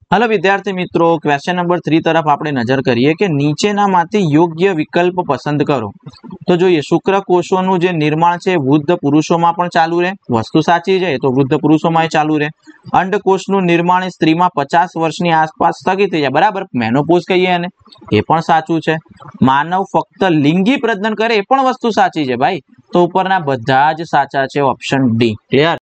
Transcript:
Hello विद्यार्थी मित्रों, question number 3 तरफ આપણે નજર કરીએ કે નીચેનામાંથી યોગ્ય વિકલ્પ પસંદ કરો। તો જોઈએ, શુક્રકોષોનું જે નિર્માણ છે વૃદ્ધ પુરુષોમાં પણ ચાલુ રહે, વસ્તુ સાચી છે, તો વૃદ્ધ પુરુષોમાં ચાલુ રહે। અંડકોષનું નિર્માણ સ્ત્રીમાં 50 વર્ષની આસપાસ સ્થગિત થઈ જાય, બરાબર, મેનોપોઝ કહીએ એને, એ પણ સાચું છે। માનવ ફક્ત લિંગી પ્રજનન કરે, એ પણ વસ્તુ સાચી છે ભાઈ। તો ઉપરના બધા જ સાચા છે, ઓપ્શન ડી। ક્લિયર।